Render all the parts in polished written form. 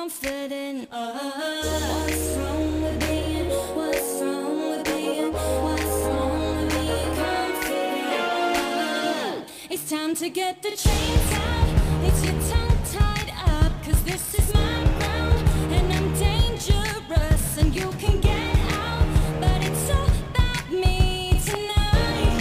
confident. What's wrong with being? What's wrong with being? What's wrong with being confident? It's time to get the chains out. It's your tongue tied up, 'cause this is my ground and I'm dangerous and you can get out, but it's all about me tonight.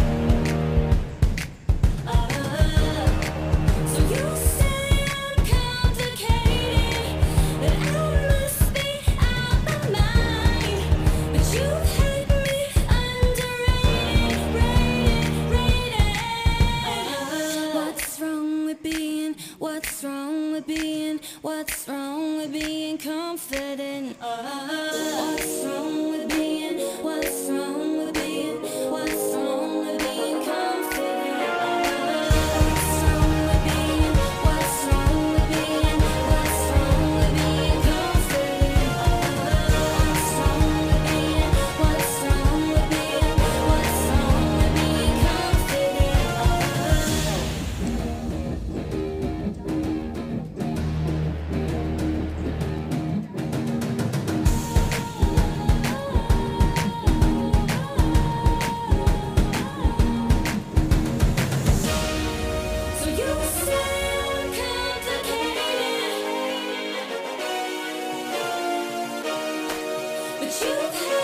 So you say I'm complicated, that I must be out my mind, but you've had me underrated, rated. What's wrong with being? What's wrong with being? What's wrong with being confident? What's wrong with being? What's wrong with being? What's wrong with being confident? What's wrong with being? What's wrong with being? What's wrong with being confident? What's wrong with being? What's wrong with being? What's wrong with being confident? So you say I'm complicated, but you've had